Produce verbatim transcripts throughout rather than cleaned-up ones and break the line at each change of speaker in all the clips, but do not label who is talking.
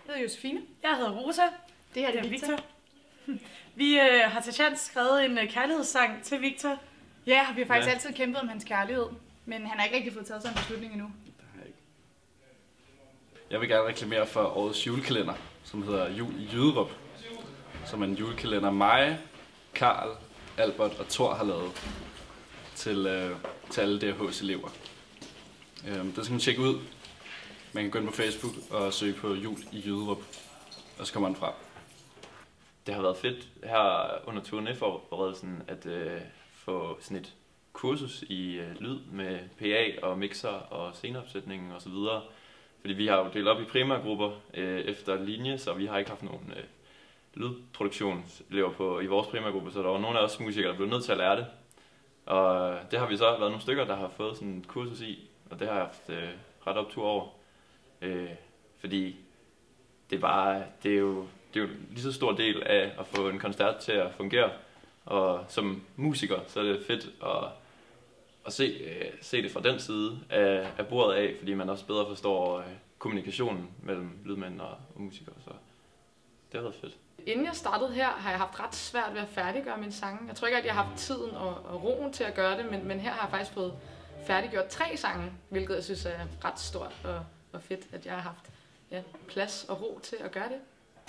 Jeg hedder Josefine.
Jeg hedder Rosa.
Det her det er Victor.
Vi øh, har til chance skrevet en øh, kærlighedssang til Victor.
Ja, vi har faktisk
Ja.
altid kæmpet om hans kærlighed, men han har ikke rigtig fået taget sig en beslutning endnu.
Det har jeg ikke. Jeg vil gerne reklamere for årets julekalender, som hedder Jul i Jyderup. Som er en julekalender, mig, Karl, Albert og Thor har lavet til, øh, til alle D H H's elever. Øh, det skal man tjekke ud. Man kan gå ind på Facebook og søge på Jul i Jyderup, og så kommer den frem.
Det har været fedt her under turnéforberedelsen at øh, få sådan et kursus i øh, lyd med P A og mixer og sceneopsætning og så videre. Fordi vi har jo delt op i primærgrupper øh, efter linje, så vi har ikke haft nogen øh, lydproduktionselever på i vores primærgruppe, så der var nogle af os musikere, der blev nødt til at lære det. Og det har vi så været nogle stykker, der har fået sådan et kursus i, og det har jeg haft øh, ret optur over. Øh, fordi det er bare, det er jo Det er jo en lige så stor del af at få en koncert til at fungere, og som musiker, så er det fedt at, at se, øh, se det fra den side af, af bordet af, fordi man også bedre forstår øh, kommunikationen mellem lydmænd og, og musikere, så det har været fedt.
Inden jeg startede her, har jeg haft ret svært ved at færdiggøre mine sange. Jeg tror ikke, at jeg har haft tiden og, og roen til at gøre det, men, men her har jeg faktisk fået færdiggjort tre sange, hvilket jeg synes er ret stort og, og fedt, at jeg har haft ja, plads og ro til at gøre det.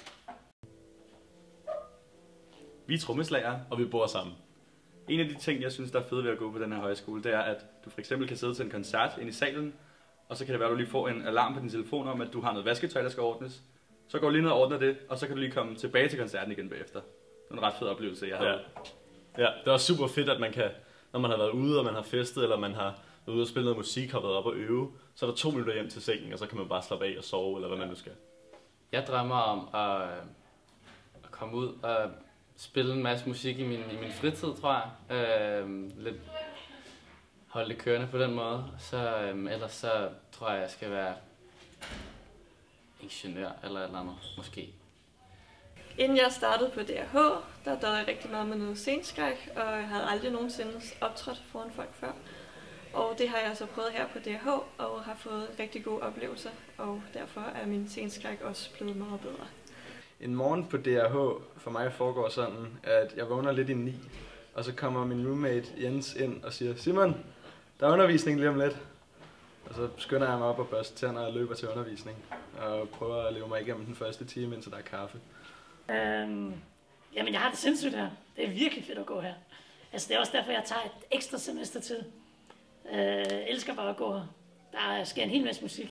Vi er trommeslagere, og vi bor sammen. En af de ting, jeg synes, der er fede ved at gå på den her højskole, det er, at du for eksempel kan sidde til en koncert ind i salen, og så kan det være, at du lige får en alarm på din telefon om, at du har noget vasketøj, der skal ordnes. Så går du lige ned og ordner det, og så kan du lige komme tilbage til koncerten igen bagefter. Det er en ret fed oplevelse, jeg havde.
Ja. Ja, det er også super fedt, at man kan, når man har været ude, og man har festet, eller man har været ude og spille noget musik, har været op og øve, så er der to minutter hjem til sengen, og så kan man bare slappe af og sove, eller hvad man nu skal.
Jeg drømmer om at, at komme ud og spille en masse musik i min, i min fritid, tror jeg. Øh, lidt holde det kørende på den måde. Så øh, ellers så tror jeg, jeg skal være ingeniør eller et eller andet, måske.
Inden jeg startede på D R H, der døde jeg rigtig meget med noget sceneskræk, og jeg havde aldrig nogensinde optrådt foran folk før. Og det har jeg så prøvet her på D R H, og har fået rigtig gode oplevelser, og derfor er min sceneskræk også blevet meget bedre.
En morgen på D R H for mig foregår sådan, at jeg vågner lidt i ni, og så kommer min roommate Jens ind og siger, Simon, der er undervisning lige om lidt. Og så skynder jeg mig op og børster tænder og løber til undervisning, og prøver at leve mig igennem den første time, indtil der er kaffe.
Øhm, jamen, jeg har det sindssygt her. Det er virkelig fedt at gå her. Altså, det er også derfor, jeg tager et ekstra semester til. Øh, elsker bare at gå her. Der sker en hel masse musik.